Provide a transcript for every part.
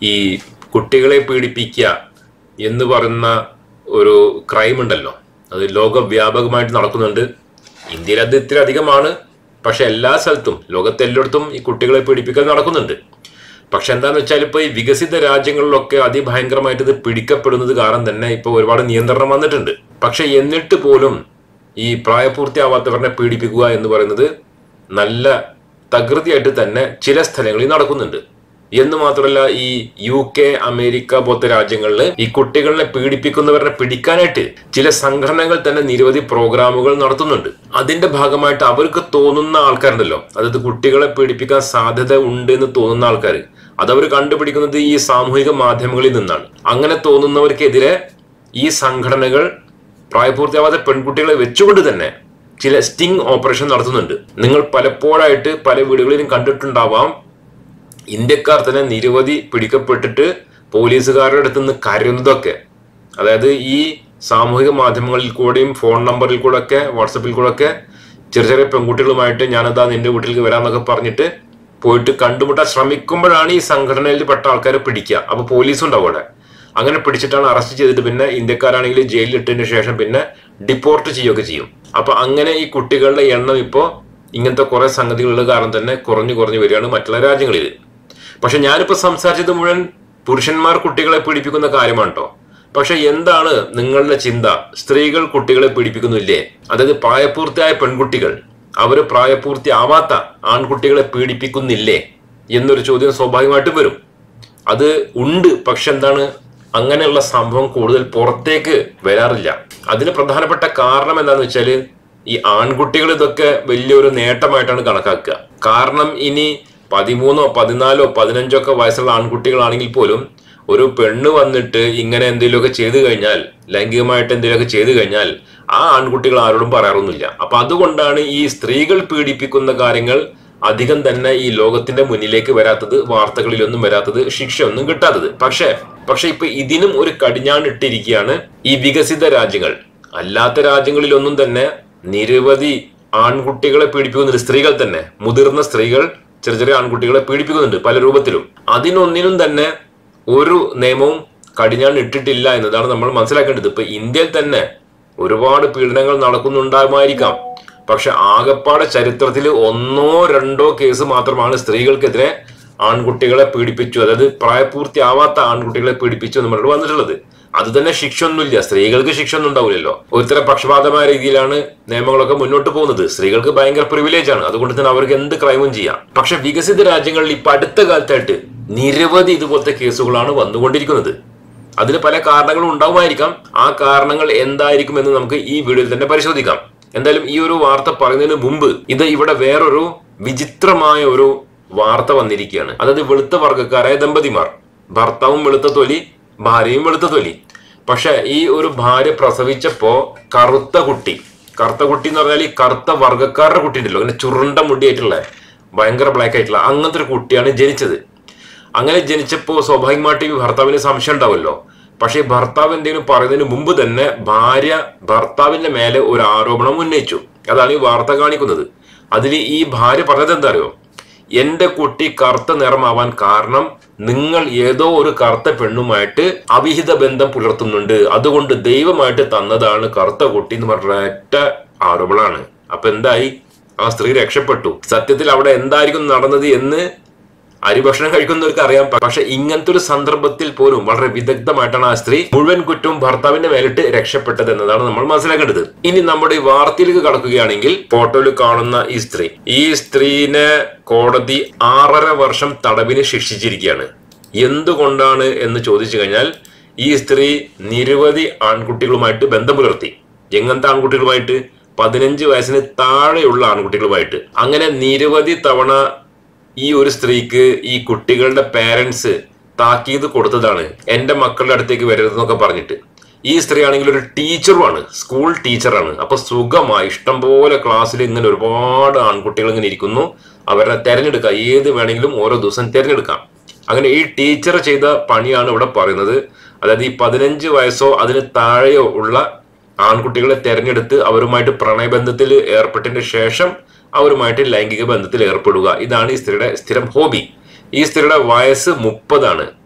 ഈ കുട്ടികളെ പീഡിപ്പിക്കുക എന്ന് പറയുന്ന ഒരു ക്രൈം ഉണ്ടല്ലോ, അത് ലോകവ്യാപകമായിട്ട് നടക്കുന്നുണ്ട്. ഇന്ത്യയിൽ അത് ഇത്തിരി അധികമാണ്, പക്ഷെ എല്ലാ സ്ഥലത്തും ലോകത്തെല്ലായിടത്തും ഈ കുട്ടികളെ പീഡിപ്പിക്കൽ നടക്കുന്നുണ്ട്. പക്ഷെ എന്താന്ന് വെച്ചാൽ ഇപ്പൊ ഈ വികസിത രാജ്യങ്ങളിലൊക്കെ അതിഭയങ്കരമായിട്ട് ഇത് പിടിക്കപ്പെടുന്നത് കാരണം തന്നെ ഇപ്പൊ ഒരുപാട് നിയന്ത്രണം വന്നിട്ടുണ്ട്. പക്ഷെ എന്നിട്ട് പോലും ഈ പ്രായപൂർത്തിയാവാത്തവരെ പീഡിപ്പിക്കുക എന്ന് പറയുന്നത് നല്ല തകൃതിയായിട്ട് തന്നെ ചില സ്ഥലങ്ങളിൽ നടക്കുന്നുണ്ട്. എന്ന് മാത്രമല്ല, ഈ UK, അമേരിക്ക പോലത്തെ രാജ്യങ്ങളിൽ ഈ കുട്ടികളെ പീഡിപ്പിക്കുന്നവരെ പിടിക്കാനായിട്ട് ചില സംഘടനകൾ തന്നെ നിരവധി പ്രോഗ്രാമുകൾ നടത്തുന്നുണ്ട്. അതിന്റെ ഭാഗമായിട്ട് അവർക്ക് തോന്നുന്ന ആൾക്കാരുണ്ടല്ലോ, അതായത് കുട്ടികളെ പീഡിപ്പിക്കാൻ സാധ്യത ഉണ്ട് എന്ന് തോന്നുന്ന ആൾക്കാർ, അതവർ കണ്ടുപിടിക്കുന്നത് ഈ സാമൂഹിക മാധ്യമങ്ങളിൽ നിന്നാണ്. അങ്ങനെ തോന്നുന്നവർക്കെതിരെ ഈ സംഘടനകൾ പ്രായപൂർത്തിയാവാത്ത പെൺകുട്ടികളെ വെച്ചുകൊണ്ട് തന്നെ ചില സ്റ്റിംഗ് ഓപ്പറേഷൻ നടത്തുന്നുണ്ട്. നിങ്ങൾ പലപ്പോഴായിട്ട് പല വീടുകളിലും കണ്ടിട്ടുണ്ടാവാം, ഇന്ത്യക്കാർ തന്നെ നിരവധി പിടിക്കപ്പെട്ടിട്ട് പോലീസുകാരുടെ അടുത്ത് നിന്ന് കരയുന്നതൊക്കെ. അതായത് ഈ സാമൂഹിക മാധ്യമങ്ങളിൽ കൂടെയും ഫോൺ നമ്പറിൽ കൂടെ ഒക്കെ വാട്സപ്പിൽ കൂടെ ഒക്കെ ചെറിയ പെൺകുട്ടികളുമായിട്ട് ഞാനതാ നിന്റെ വീട്ടിലേക്ക് വരാമെന്നൊക്കെ പറഞ്ഞിട്ട് പോയിട്ട് കണ്ടുമുട്ടാൻ ശ്രമിക്കുമ്പോഴാണ് ഈ സംഘടനയിൽ പെട്ട ആൾക്കാരെ പിടിക്കുക. അപ്പൊ പോലീസും ഉണ്ടാവും അവിടെ. അങ്ങനെ പിടിച്ചിട്ടാണ് അറസ്റ്റ് ചെയ്തിട്ട് പിന്നെ ഇന്ത്യക്കാരാണെങ്കിൽ ജയിലിൽ ഇട്ടതിന് ശേഷം പിന്നെ ഡിപ്പോർട്ട് ചെയ്യുകയൊക്കെ ചെയ്യും. അപ്പൊ അങ്ങനെ ഈ കുട്ടികളുടെ എണ്ണം ഇപ്പോൾ ഇങ്ങനത്തെ കുറെ സംഗതികളുടെ കാരണം തന്നെ കുറഞ്ഞു വരികയാണ് മറ്റുള്ള രാജ്യങ്ങളിൽ. പക്ഷെ ഞാനിപ്പോ സംസാരിച്ചത് മുഴുവൻ പുരുഷന്മാർ കുട്ടികളെ പീഡിപ്പിക്കുന്ന കാര്യമാണ് കേട്ടോ. പക്ഷെ എന്താണ് നിങ്ങളുടെ ചിന്ത? സ്ത്രീകൾ കുട്ടികളെ പീഡിപ്പിക്കുന്നില്ലേ? അതായത് പ്രായപൂർത്തിയായ പെൺകുട്ടികൾ അവര് പ്രായപൂർത്തിയാവാത്ത ആൺകുട്ടികളെ പീഡിപ്പിക്കുന്നില്ലേ എന്നൊരു ചോദ്യം സ്വാഭാവികമായിട്ടും വരും. അത് ഉണ്ട്, പക്ഷെ എന്താണ്, അങ്ങനെയുള്ള സംഭവം കൂടുതൽ പുറത്തേക്ക് വരാറില്ല. അതിന് പ്രധാനപ്പെട്ട കാരണം എന്താണെന്ന് വെച്ചാല് ഈ ആൺകുട്ടികൾ ഇതൊക്കെ വലിയൊരു നേട്ടമായിട്ടാണ് കണക്കാക്കുക. കാരണം ഇനി 13, 14, 15 വയസ്സുള്ള ആൺകുട്ടികളാണെങ്കിൽ പോലും ഒരു പെണ്ണ് വന്നിട്ട് ഇങ്ങനെ എന്തെങ്കിലുമൊക്കെ ചെയ്തു കഴിഞ്ഞാൽ, ലൈംഗികമായിട്ട് എന്തെങ്കിലുമൊക്കെ ചെയ്തു കഴിഞ്ഞാൽ ആ ആൺകുട്ടികൾ ആരോടും പറയാറൊന്നുമില്ല. അപ്പൊ അതുകൊണ്ടാണ് ഈ സ്ത്രീകൾ പീഡിപ്പിക്കുന്ന കാര്യങ്ങൾ അധികം തന്നെ ഈ ലോകത്തിന്റെ മുന്നിലേക്ക് വരാത്തത്, വാർത്തകളിലൊന്നും വരാത്തത്, ശിക്ഷയൊന്നും കിട്ടാത്തത്. പക്ഷെ ഇപ്പൊ ഇതിനും ഒരു കടിഞ്ഞാണിട്ടിരിക്കുകയാണ് ഈ വികസിത രാജ്യങ്ങൾ. അല്ലാത്ത രാജ്യങ്ങളിലൊന്നും തന്നെ നിരവധി ആൺകുട്ടികളെ പീഡിപ്പിക്കുന്നുണ്ട്. സ്ത്രീകൾ തന്നെ, മുതിർന്ന സ്ത്രീകൾ ചെറിയ ആൺകുട്ടികളെ പീഡിപ്പിക്കുന്നുണ്ട് പല രൂപത്തിലും. അതിനൊന്നിനും തന്നെ ഒരു നിയമവും കടിഞ്ഞാൺ ഇട്ടിട്ടില്ല എന്നതാണ് നമ്മൾ മനസ്സിലാക്കേണ്ടത്. ഇപ്പൊ ഇന്ത്യയിൽ തന്നെ ഒരുപാട് പീഡനങ്ങൾ നടക്കുന്നുണ്ടാകുമായിരിക്കാം, പക്ഷെ ആകപ്പാടെ ചരിത്രത്തിൽ 1, 2 കേസ് മാത്രമാണ് സ്ത്രീകൾക്കെതിരെ ആൺകുട്ടികളെ പീഡിപ്പിച്ചു, അതായത് പ്രായപൂർത്തിയാവാത്ത ആൺകുട്ടികളെ പീഡിപ്പിച്ചു എന്ന് പറഞ്ഞിട്ട് വന്നിട്ടുള്ളത്. അത് തന്നെ ശിക്ഷ ഒന്നുമില്ല, സ്ത്രീകൾക്ക് ശിക്ഷ ഒന്നും ഉണ്ടാവില്ലല്ലോ. ഒരുതരം പക്ഷപാതമായ രീതിയിലാണ് നിയമങ്ങളൊക്കെ മുന്നോട്ട് പോകുന്നത്. സ്ത്രീകൾക്ക് ഭയങ്കര പ്രിവിലേജ് ആണ്, അതുകൊണ്ട് തന്നെ അവർക്ക് എന്ത് ക്രൈമും ചെയ്യാം. പക്ഷെ വികസിത രാജ്യങ്ങളിൽ ഇപ്പൊ അടുത്ത കാലത്തായിട്ട് നിരവധി ഇതുപോലത്തെ കേസുകളാണ് വന്നുകൊണ്ടിരിക്കുന്നത്. അതിന് പല കാരണങ്ങളും ഉണ്ടാവുമായിരിക്കാം. ആ കാരണങ്ങൾ എന്തായിരിക്കും എന്ന് നമുക്ക് ഈ വീഡിയോയിൽ തന്നെ പരിശോധിക്കാം. എന്തായാലും ഈ ഒരു വാർത്ത പറയുന്നതിന് മുമ്പ് ഇവിടെ വേറൊരു വിചിത്രമായ ഒരു വാർത്ത വന്നിരിക്കുകയാണ്. അതായത് വെളുത്ത വർഗ്ഗക്കാരായ ദമ്പതിമാർ, ഭർത്താവും വെളുത്ത തൊലി, ഭാര്യയും വെളുത്ത തൊലി. പക്ഷെ ഈ ഒരു ഭാര്യ പ്രസവിച്ചപ്പോ കറുത്ത കുട്ടി എന്ന് പറഞ്ഞാൽ ഈ കറുത്ത വർഗ്ഗക്കാരുടെ കുട്ടി ഉണ്ടല്ലോ, അങ്ങനെ ചുരുണ്ട മുടിയായിട്ടുള്ള ഭയങ്കര ബ്ലാക്ക് ആയിട്ടുള്ള അങ്ങനത്തെ ഒരു കുട്ടിയാണ് ജനിച്ചത്. അങ്ങനെ ജനിച്ചപ്പോ സ്വാഭാവികമായിട്ട് ഈ ഭർത്താവിന് സംശയം ഉണ്ടാവുമല്ലോ. പക്ഷെ ഭർത്താവ് എന്തെങ്കിലും പറയുന്നതിന് മുമ്പ് തന്നെ ഭാര്യ ഭർത്താവിന്റെ മേലെ ഒരു ആരോപണം ഉന്നയിച്ചു. അതാണ് ഈ വാർത്ത കാണിക്കുന്നത്. അതിൽ ഈ ഭാര്യ പറഞ്ഞത് എന്താ അറിയോ? എന്റെ കുട്ടി കറുത്ത നിറമാവാൻ കാരണം നിങ്ങൾ ഏതോ ഒരു കറുത്ത പെണ്ണുമായിട്ട് അവിഹിത ബന്ധം പുലർത്തുന്നുണ്ട്, അതുകൊണ്ട് ദൈവമായിട്ട് തന്നതാണ് കറുത്ത കുട്ടി എന്ന് പറഞ്ഞ ഒറ്റ ആരോപണമാണ്. അപ്പൊ എന്തായി? ആ സ്ത്രീ രക്ഷപ്പെട്ടു. സത്യത്തിൽ അവിടെ എന്തായിരിക്കും നടന്നത് എന്ന് അരിഭക്ഷണം കഴിക്കുന്നവർക്ക് അറിയാം. പക്ഷെ ഇങ്ങനത്തെ ഒരു സന്ദർഭത്തിൽ പോലും വളരെ വിദഗ്ധമായിട്ടാണ് ആ സ്ത്രീ മുഴുവൻ കുറ്റവും ഭർത്താവിന്റെ മേലിട്ട് രക്ഷപ്പെട്ടത് എന്നതാണ് നമ്മൾ മനസ്സിലാക്കേണ്ടത്. ഇനി നമ്മുടെ ഈ വാർത്തയിലേക്ക് കടക്കുകയാണെങ്കിൽ, ഫോട്ടോയിൽ കാണുന്ന ഈ സ്ത്രീനെ കോടതി 6.5 വർഷം തടവിന് ശിക്ഷിച്ചിരിക്കുകയാണ്. എന്തുകൊണ്ടാണ് എന്ന് ചോദിച്ചു കഴിഞ്ഞാൽ, ഈ സ്ത്രീ നിരവധി ആൺകുട്ടികളുമായിട്ട് ബന്ധം പുലർത്തി. എങ്ങനത്തെ ആൺകുട്ടികളുമായിട്ട്? 15 വയസ്സിന് താഴെയുള്ള ആൺകുട്ടികളുമായിട്ട്. അങ്ങനെ നിരവധി തവണ ഈ ഒരു സ്ത്രീക്ക് ഈ കുട്ടികളുടെ പേരൻസ് താക്കീത് കൊടുത്തതാണ്, എന്റെ മക്കളുടെ അടുത്തേക്ക് വരരുതെന്നൊക്കെ പറഞ്ഞിട്ട്. ഈ സ്ത്രീ ആണെങ്കിൽ ഒരു ടീച്ചറുമാണ്, സ്കൂൾ ടീച്ചറാണ്. അപ്പൊ സുഖമായി ഇഷ്ടംപോലെ ക്ലാസ്സിൽ ഇങ്ങനെ ഒരുപാട് ആൺകുട്ടികൾ ഇങ്ങനെ ഇരിക്കുന്നു, അവരെ തെരഞ്ഞെടുക്കാം, ഏത് വേണമെങ്കിലും ഓരോ ദിവസം തിരഞ്ഞെടുക്കാം. അങ്ങനെ ഈ ടീച്ചർ ചെയ്ത പണിയാണ് ഇവിടെ പറയുന്നത്. അതായത് ഈ 15 വയസ്സോ അതിന് താഴെയോ ഉള്ള ആൺകുട്ടികളെ തെരഞ്ഞെടുത്ത് അവരുമായിട്ട് പ്രണയബന്ധത്തിൽ ഏർപ്പെട്ടതിന് ശേഷം അവരുമായിട്ട് ലൈംഗിക ബന്ധത്തിൽ ഏർപ്പെടുക. ഇതാണ് ഈ സ്ത്രീയുടെ സ്ഥിരം ഹോബി. ഈ സ്ത്രീയുടെ വയസ്സ് 30 ആണ്.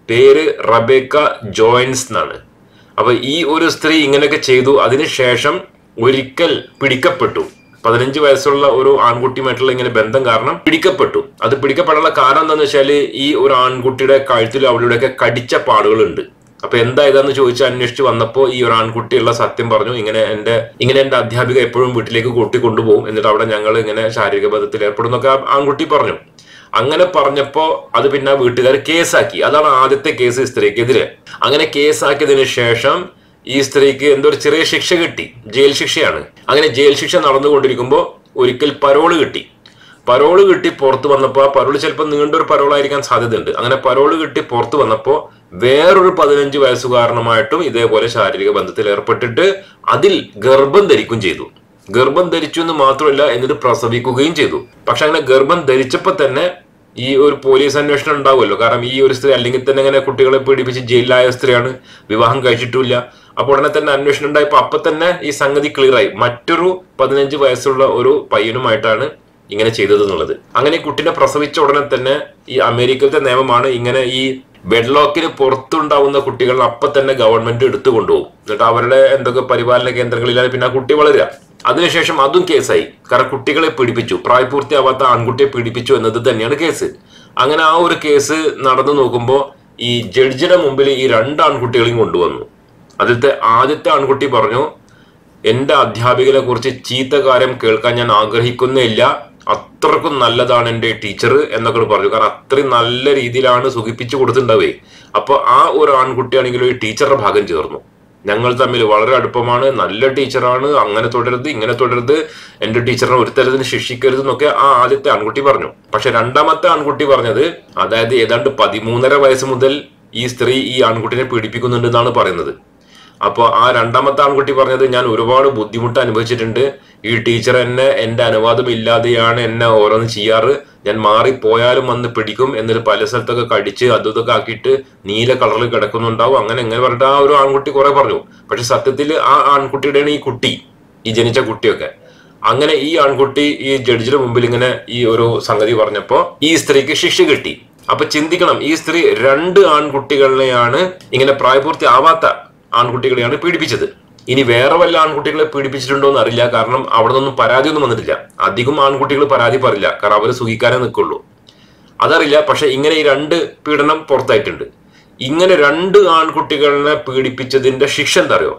പേര് റബേക്ക ജോയിൻസ് എന്നാണ്. അപ്പൊ ഈ ഒരു സ്ത്രീ ഇങ്ങനെയൊക്കെ ചെയ്തു. അതിനുശേഷം ഒരിക്കൽ പിടിക്കപ്പെട്ടു. 15 വയസ്സുള്ള ഒരു ആൺകുട്ടിയുമായിട്ടുള്ള ഇങ്ങനെ ബന്ധം കാരണം പിടിക്കപ്പെട്ടു. അത് പിടിക്കപ്പെടാനുള്ള കാരണം എന്താന്ന് വെച്ചാല് ഈ ഒരു ആൺകുട്ടിയുടെ കഴുത്തിലും അവിടെയൊക്കെ കടിച്ച പാടുകളുണ്ട്. അപ്പൊ എന്താ ഇതാന്ന് ചോദിച്ച് അന്വേഷിച്ച് വന്നപ്പോ ഈ ഒരു ആൺകുട്ടിയുള്ള സത്യം പറഞ്ഞു. ഇങ്ങനെ എന്റെ അധ്യാപിക എപ്പോഴും വീട്ടിലേക്ക് കൂട്ടിക്കൊണ്ടുപോകും, എന്നിട്ട് അവിടെ ഞങ്ങൾ ഇങ്ങനെ ശാരീരിക ബന്ധത്തിൽ ഏർപ്പെടുന്നൊക്കെ ആൺകുട്ടി പറഞ്ഞു. അങ്ങനെ പറഞ്ഞപ്പോ അത് പിന്നെ വീട്ടുകാർ കേസാക്കി. അതാണ് ആദ്യത്തെ കേസ് ഈ സ്ത്രീക്കെതിരെ. അങ്ങനെ കേസാക്കിയതിനു ശേഷം ഈ സ്ത്രീക്ക് എന്തോ ഒരു ചെറിയ ശിക്ഷ കിട്ടി, ജയിൽ ശിക്ഷയാണ്. അങ്ങനെ ജയിൽ ശിക്ഷ നടന്നുകൊണ്ടിരിക്കുമ്പോൾ ഒരിക്കൽ പരോള് കിട്ടി. പരോള് കിട്ടി പുറത്തു വന്നപ്പോ ആ പരോള് ചിലപ്പോൾ നീണ്ടൊരു പരോളായിരിക്കാൻ സാധ്യതയുണ്ട്. അങ്ങനെ പരോള് കിട്ടി പുറത്തു വന്നപ്പോ വേറൊരു 15 വയസ്സുകാരനുമായിട്ടും ഇതേപോലെ ശാരീരിക ബന്ധത്തിൽ ഏർപ്പെട്ടിട്ട് അതിൽ ഗർഭം ധരിക്കുകയും ചെയ്തു. ഗർഭം ധരിച്ചു എന്ന് മാത്രമല്ല, എന്നിട്ട് പ്രസവിക്കുകയും ചെയ്തു. പക്ഷെ അങ്ങനെ ഗർഭം ധരിച്ചപ്പോ തന്നെ ഈ ഒരു പോലീസ് അന്വേഷണം ഉണ്ടാവുമല്ലോ. കാരണം ഈ ഒരു സ്ത്രീ അല്ലെങ്കിൽ തന്നെ ഇങ്ങനെ കുട്ടികളെ പീഡിപ്പിച്ച് ജയിലിലായ സ്ത്രീയാണ്, വിവാഹം കഴിച്ചിട്ടില്ല. അപ്പൊ ഉടനെ തന്നെ അന്വേഷണം ഉണ്ടായപ്പോ അപ്പൊ തന്നെ ഈ സംഗതി ക്ലിയർ ആയി. മറ്റൊരു 15 വയസ്സുള്ള ഒരു പയ്യനുമായിട്ടാണ് ഇങ്ങനെ ചെയ്തത് എന്നുള്ളത്. അങ്ങനെ ഈ കുട്ടിനെ പ്രസവിച്ച ഉടനെ തന്നെ ഈ അമേരിക്കയിലത്തെ നിയമമാണ്, ഇങ്ങനെ ഈ വെഡ്ലോക്കിന് പുറത്തുണ്ടാവുന്ന കുട്ടികൾ അപ്പൊ തന്നെ ഗവൺമെന്റ് എടുത്തു കൊണ്ടുപോകും. എന്നിട്ട് അവരുടെ എന്തൊക്കെ പരിപാലന കേന്ദ്രങ്ങളിലാണ് പിന്നെ ആ കുട്ടി വളരുക. അതിനുശേഷം അതും കേസായി. കാരണം കുട്ടികളെ പീഡിപ്പിച്ചു, പ്രായപൂർത്തിയാവാത്ത ആൺകുട്ടിയെ പീഡിപ്പിച്ചു എന്നത് തന്നെയാണ് കേസ്. അങ്ങനെ ആ ഒരു കേസ് നടന്നു നോക്കുമ്പോൾ ഈ ജഡ്ജിയുടെ മുമ്പിൽ ഈ 2 ആൺകുട്ടികളെയും കൊണ്ടുവന്നു. അതിലത്തെ ആദ്യത്തെ ആൺകുട്ടി പറഞ്ഞു, എന്റെ അധ്യാപികനെ കുറിച്ച് ചീത്ത കാര്യം കേൾക്കാൻ ഞാൻ ആഗ്രഹിക്കുന്നേയില്ല, അത്രക്കും നല്ലതാണ് എന്റെ ടീച്ചർ എന്നൊക്കെ പറഞ്ഞു. കാരണം അത്രയും നല്ല രീതിയിലാണ് സുഖിപ്പിച്ചു കൊടുത്തിട്ടുണ്ടാവേ. അപ്പൊ ആ ഒരു ആൺകുട്ടിയാണെങ്കിലും ഈ ടീച്ചറുടെ ഭാഗം ചേർന്നു. ഞങ്ങൾ തമ്മിൽ വളരെ അടുപ്പമാണ്, നല്ല ടീച്ചറാണ്, അങ്ങനെ തുടരുത് ഇങ്ങനെ തുടരുത്, എന്റെ ടീച്ചറിനെ ഒരു തരത്തിന് ശിക്ഷിക്കരുത് എന്നൊക്കെ ആ ആദ്യത്തെ ആൺകുട്ടി പറഞ്ഞു. പക്ഷെ രണ്ടാമത്തെ ആൺകുട്ടി പറഞ്ഞത്, അതായത് ഏതാണ്ട് 13.5 വയസ്സ് മുതൽ ഈ സ്ത്രീ ഈ ആൺകുട്ടിനെ പീഡിപ്പിക്കുന്നുണ്ട് എന്നാണ് പറയുന്നത്. അപ്പൊ ആ രണ്ടാമത്തെ ആൺകുട്ടി പറഞ്ഞത്, ഞാൻ ഒരുപാട് ബുദ്ധിമുട്ട് അനുഭവിച്ചിട്ടുണ്ട്, ഈ ടീച്ചർ എന്റെ അനുവാദം ഇല്ലാതെയാണ് എന്നെ ഓരോന്ന് ചെയ്യാറ്, ഞാൻ മാറിപ്പോയാലും വന്ന് പിടിക്കും, എന്നിട്ട് പല സ്ഥലത്തൊക്കെ കടിച്ച് അതൊക്കെ ആക്കിയിട്ട് നീല കളറിൽ കിടക്കുന്നുണ്ടാവും, അങ്ങനെ എങ്ങനെ പറഞ്ഞിട്ട് ആ ഒരു ആൺകുട്ടി കുറെ പറഞ്ഞു. പക്ഷെ സത്യത്തിൽ ആ ആൺകുട്ടിയുടെയാണ് ഈ കുട്ടി, ഈ ജനിച്ച കുട്ടിയൊക്കെ. അങ്ങനെ ഈ ആൺകുട്ടി ഈ ജഡ്ജിയുടെ മുമ്പിൽ ഇങ്ങനെ ഈ ഒരു സംഗതി പറഞ്ഞപ്പോ ഈ സ്ത്രീക്ക് ശിക്ഷ കിട്ടി. അപ്പൊ ചിന്തിക്കണം, ഈ സ്ത്രീ 2 ആൺകുട്ടികളെയാണ്, ഇങ്ങനെ പ്രായപൂർത്തി ആവാത്ത ആൺകുട്ടികളെയാണ് പീഡിപ്പിച്ചത്. ഇനി വേറെ വല്ല ആൺകുട്ടികളെ പീഡിപ്പിച്ചിട്ടുണ്ടോ എന്ന് അറിയില്ല. കാരണം അവിടെ നിന്നൊന്നും പരാതിയൊന്നും വന്നിട്ടില്ല. അധികം ആൺകുട്ടികൾ പരാതി പറയില്ല, കാരണം അവര് സുഖിക്കാനേ നിൽക്കുള്ളൂ. അതറിയില്ല. പക്ഷെ ഇങ്ങനെ ഈ 2 പീഡനം പുറത്തായിട്ടുണ്ട്. ഇങ്ങനെ 2 ആൺകുട്ടികളെ പീഡിപ്പിച്ചതിന്റെ ശിക്ഷ എന്താ അറിയോ?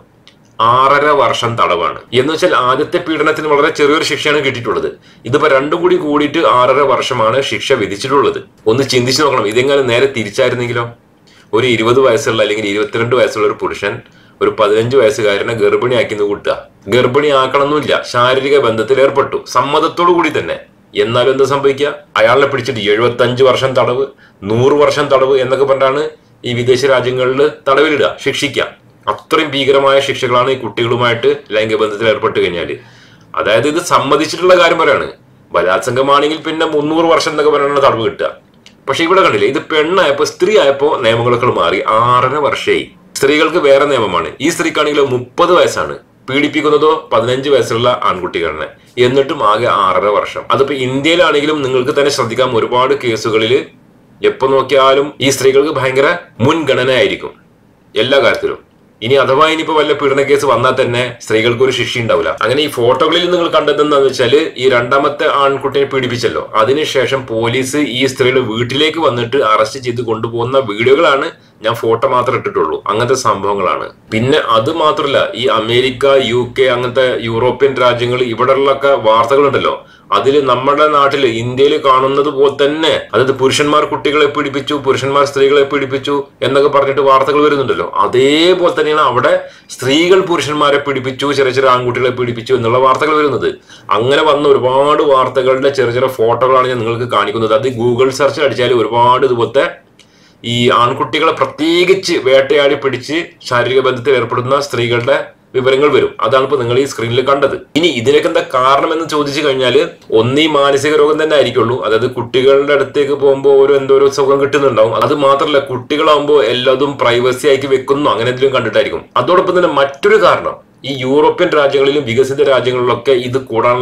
6.5 വർഷം തടവാണ്. എന്ന് വെച്ചാൽ ആദ്യത്തെ പീഡനത്തിന് വളരെ ചെറിയൊരു ശിക്ഷയാണ് കിട്ടിയിട്ടുള്ളത്. ഇതിപ്പോ 2 കൂടി കൂടിയിട്ട് 6.5 വർഷമാണ് ശിക്ഷ വിധിച്ചിട്ടുള്ളത്. ഒന്ന് ചിന്തിച്ചു നോക്കണം, ഇതെങ്ങനെ നേരെ തിരിച്ചായിരുന്നെങ്കിലോ? ഒരു 20 വയസ്സുള്ള അല്ലെങ്കിൽ 22 വയസ്സുള്ള ഒരു പുരുഷൻ ഒരു 15 വയസ്സുകാരനെ ഗർഭിണിയാക്കിന്ന് കൂട്ടുക. ഗർഭിണിയാക്കണമെന്നില്ല, ശാരീരിക ബന്ധത്തിൽ ഏർപ്പെട്ടു, സമ്മതത്തോടു കൂടി തന്നെ. എന്നാലും എന്താ സംഭവിക്കുക? അയാളെ പിടിച്ചിട്ട് 75 വർഷം തടവ്, 100 വർഷം തടവ് എന്നൊക്കെ പറഞ്ഞാണ് ഈ വിദേശ രാജ്യങ്ങളിൽ തടവിലിടുക, ശിക്ഷിക്കുക. അത്രയും ഭീകരമായ ശിക്ഷകളാണ് ഈ കുട്ടികളുമായിട്ട് ലൈംഗിക ബന്ധത്തിൽ ഏർപ്പെട്ട് കഴിഞ്ഞാല്. അതായത് ഇത് സമ്മതിച്ചിട്ടുള്ള കാര്യം പറയാണ്. ബലാത്സംഗമാണെങ്കിൽ പിന്നെ 300 വർഷം എന്നൊക്കെ പറഞ്ഞാണ് തടവ് കിട്ടുക. പക്ഷെ ഇവിടെ കണ്ടില്ലേ, ഇത് പെണ്ണായപ്പോ സ്ത്രീ ആയപ്പോ നിയമങ്ങളൊക്കെ മാറി. 6.5 വർഷമായി. സ്ത്രീകൾക്ക് വേറെ നിയമമാണ്. ഈ സ്ത്രീക്കാണെങ്കിൽ 30 വയസ്സാണ്, പീഡിപ്പിക്കുന്നതോ 15 വയസ്സുള്ള ആൺകുട്ടികളെ. എന്നിട്ടും ആകെ 6.5 വർഷം. അതിപ്പോ ഇന്ത്യയിലാണെങ്കിലും നിങ്ങൾക്ക് തന്നെ ശ്രദ്ധിക്കാം, ഒരുപാട് കേസുകളിൽ എപ്പോ നോക്കിയാലും ഈ സ്ത്രീകൾക്ക് ഭയങ്കര മുൻഗണന ആയിരിക്കും എല്ലാ കാര്യത്തിലും. ഇനി അഥവാ ഇനിയിപ്പോ വല്ല പീഡന കേസ് വന്നാൽ തന്നെ സ്ത്രീകൾക്ക് ഒരു ശിക്ഷ ഉണ്ടാവില്ല. അങ്ങനെ ഈ ഫോട്ടോകളിൽ നിങ്ങൾ കണ്ടതെന്താന്ന് വെച്ചാല്, ഈ രണ്ടാമത്തെ ആൺകുട്ടിയെ പീഡിപ്പിച്ചല്ലോ, അതിനുശേഷം പോലീസ് ഈ സ്ത്രീയുടെ വീട്ടിലേക്ക് വന്നിട്ട് അറസ്റ്റ് ചെയ്ത് കൊണ്ടുപോകുന്ന വീഡിയോകളാണ് ഞാൻ ഫോട്ടോ മാത്രം ഇട്ടിട്ടുള്ളൂ. അങ്ങനത്തെ സംഭവങ്ങളാണ്. പിന്നെ അത് മാത്രമല്ല, ഈ അമേരിക്ക, UK അങ്ങനത്തെ യൂറോപ്യൻ രാജ്യങ്ങൾ ഇവിടെയുള്ളൊക്കെ വാർത്തകളുണ്ടല്ലോ, അതിൽ നമ്മുടെ നാട്ടില് ഇന്ത്യയിൽ കാണുന്നത് പോലെ തന്നെ, അതായത് പുരുഷന്മാർ കുട്ടികളെ പീഡിപ്പിച്ചു, പുരുഷന്മാർ സ്ത്രീകളെ പീഡിപ്പിച്ചു എന്നൊക്കെ പറഞ്ഞിട്ട് വാർത്തകൾ വരുന്നുണ്ടല്ലോ, അതേപോലെ തന്നെയാണ് അവിടെ സ്ത്രീകൾ പുരുഷന്മാരെ പീഡിപ്പിച്ചു, ചെറിയ ചെറിയ ആൺകുട്ടികളെ പീഡിപ്പിച്ചു എന്നുള്ള വാർത്തകൾ വരുന്നത്. അങ്ങനെ വന്ന ഒരുപാട് വാർത്തകളുടെ ചെറിയ ചെറിയ ഫോട്ടോകളാണ് ഞാൻ നിങ്ങൾക്ക് കാണിക്കുന്നത്. അത് ഗൂഗിൾ സെർച്ചിൽ അടിച്ചാൽ ഒരുപാട് ഇതുപോലത്തെ ഈ ആൺകുട്ടികളെ പ്രത്യേകിച്ച് വേട്ടയാടി പിടിച്ച് ശാരീരിക ബന്ധത്തിൽ ഏർപ്പെടുന്ന സ്ത്രീകളുടെ വിവരങ്ങൾ വരും. അതാണ് ഇപ്പൊ നിങ്ങൾ ഈ സ്ക്രീനിൽ കണ്ടത്. ഇനി ഇതിനൊക്കെ എന്താ കാരണം എന്ന് ചോദിച്ചു കഴിഞ്ഞാൽ, ഒന്നീ മാനസിക രോഗം തന്നെ ആയിരിക്കുള്ളൂ. അതായത് കുട്ടികളുടെ അടുത്തേക്ക് പോകുമ്പോൾ എന്തോ ഒരു സുഖം കിട്ടുന്നുണ്ടാവും. അത് മാത്രമല്ല, കുട്ടികളാകുമ്പോൾ എല്ലാതും പ്രൈവസി ആക്കി വെക്കുന്നു, അങ്ങനെ എന്തെങ്കിലും കണ്ടിട്ടായിരിക്കും. അതോടൊപ്പം തന്നെ മറ്റൊരു കാരണം, ഈ യൂറോപ്യൻ രാജ്യങ്ങളിലും വികസിത രാജ്യങ്ങളിലൊക്കെ ഇത് കൂടാനുള്ള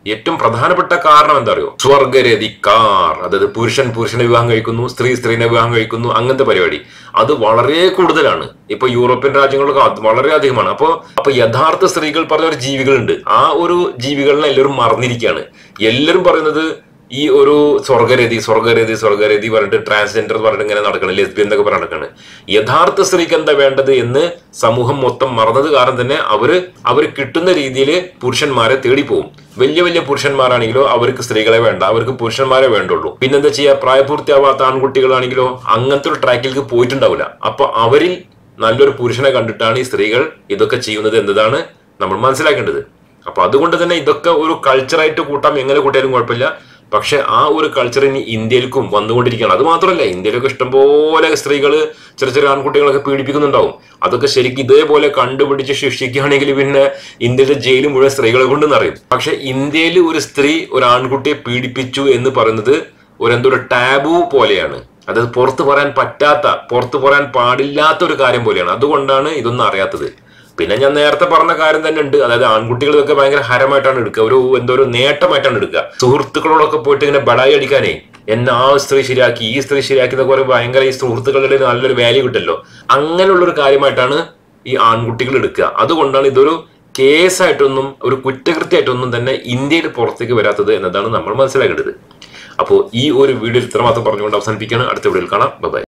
ഏറ്റവും പ്രധാനപ്പെട്ട കാരണം എന്താ അറിയോ? സ്വർഗരതിക്കാർ, അതായത് പുരുഷൻ പുരുഷനെ വിവാഹം കഴിക്കുന്നു, സ്ത്രീ സ്ത്രീനെ വിവാഹം കഴിക്കുന്നു, അങ്ങനത്തെ പരിപാടി അത് വളരെ കൂടുതലാണ്. ഇപ്പൊ യൂറോപ്യൻ രാജ്യങ്ങളിലൊക്കെ അത് വളരെ അധികമാണ്. അപ്പൊ യഥാർത്ഥ സ്ത്രീകൾ പറഞ്ഞ ഒരു ജീവികളുണ്ട്. ആ ഒരു ജീവികളെ എല്ലാവരും മറന്നിരിക്കുകയാണ്. എല്ലാവരും പറയുന്നത് ഈ ഒരു സ്വർഗരതി സ്വർഗരതി സ്വർഗരതി പറഞ്ഞിട്ട് ട്രാൻസ്ജെൻഡർ പറഞ്ഞിട്ട് ഇങ്ങനെ നടക്കണം, ലെസ്ബിയൻ എന്നൊക്കെ പറഞ്ഞ് നടക്കാണ്. യഥാർത്ഥ സ്ത്രീക്ക് എന്താ വേണ്ടത് എന്ന് സമൂഹം മൊത്തം മറന്നത് കാരണം തന്നെ അവര് കിട്ടുന്ന രീതിയിൽ പുരുഷന്മാരെ തേടി പോകും. വലിയ വലിയ പുരുഷന്മാരാണെങ്കിലോ അവർക്ക് സ്ത്രീകളെ വേണ്ട, അവർക്ക് പുരുഷന്മാരെ വേണ്ടുള്ളൂ. പിന്നെന്താ ചെയ്യാ? പ്രായപൂർത്തിയാവാത്ത ആൺകുട്ടികളാണെങ്കിലോ അങ്ങനത്തെ ഒരു ട്രാക്കിലേക്ക് പോയിട്ടുണ്ടാവില്ല. അപ്പൊ അവരിൽ നല്ലൊരു പുരുഷനെ കണ്ടിട്ടാണ് ഈ സ്ത്രീകൾ ഇതൊക്കെ ചെയ്യുന്നത് എന്നതാണ് നമ്മൾ മനസ്സിലാക്കേണ്ടത്. അപ്പൊ അതുകൊണ്ട് തന്നെ ഇതൊക്കെ ഒരു കൾച്ചറായിട്ട് കൂട്ടാം, എങ്ങനെ കൂട്ടിയാലും കുഴപ്പമില്ല. പക്ഷെ ആ ഒരു കൾച്ചർ ഇനി ഇന്ത്യയിലേക്കും വന്നുകൊണ്ടിരിക്കുകയാണ്. അത് മാത്രമല്ല, ഇന്ത്യയിലൊക്കെ ഇഷ്ടംപോലെ സ്ത്രീകൾ ചെറിയ ചെറിയ ആൺകുട്ടികളൊക്കെ പീഡിപ്പിക്കുന്നുണ്ടാവും. അതൊക്കെ ശരിക്കും ഇതേപോലെ കണ്ടുപിടിച്ച് ശിക്ഷിക്കുകയാണെങ്കിൽ പിന്നെ ഇന്ത്യയിലെ ജയിലും മുഴുവൻ സ്ത്രീകളെ കൊണ്ട് നിറയും. പക്ഷെ ഇന്ത്യയിൽ ഒരു സ്ത്രീ ഒരു ആൺകുട്ടിയെ പീഡിപ്പിച്ചു എന്ന് പറയുന്നത് ഒരു ടാബു പോലെയാണ്. അതായത് പുറത്തു പറയാൻ പറ്റാത്ത, പുറത്തു പറയാൻ പാടില്ലാത്ത ഒരു കാര്യം പോലെയാണ്. അതുകൊണ്ടാണ് ഇതൊന്നും അറിയാത്തത്. പിന്നെ ഞാൻ നേരത്തെ പറഞ്ഞ കാര്യം തന്നെ ഉണ്ട്. അതായത് ആൺകുട്ടികൾ ഇതൊക്കെ ഭയങ്കര ഹരമായിട്ടാണ് എടുക്കുക, ഒരു നേട്ടമായിട്ടാണ് എടുക്കുക. സുഹൃത്തുക്കളോടൊക്കെ പോയിട്ട് ഇങ്ങനെ ബടായി അടിക്കാനേ, എന്നെ ആ സ്ത്രീ ശരിയാക്കി, ഈ സ്ത്രീ ശരിയാക്കി എന്നൊക്കെ പറയുമ്പോൾ ഭയങ്കര ഈ സുഹൃത്തുക്കളുടെ നല്ലൊരു വാല്യൂ കിട്ടല്ലോ. അങ്ങനെയുള്ളൊരു കാര്യമായിട്ടാണ് ഈ ആൺകുട്ടികൾ എടുക്കുക. അതുകൊണ്ടാണ് ഇതൊരു കേസായിട്ടൊന്നും ഒരു കുറ്റകൃത്യമായിട്ടൊന്നും തന്നെ ഇന്ത്യയിൽ പുറത്തേക്ക് വരാത്തത് എന്നതാണ് നമ്മൾ മനസ്സിലാക്കേണ്ടത്. അപ്പോൾ ഈ ഒരു വീഡിയോയിൽ ഇത്രമാത്രം പറഞ്ഞുകൊണ്ട് അവസാനിപ്പിക്കുകയാണ്. അടുത്ത വീഡിയോയിൽ കാണാം. ബൈ.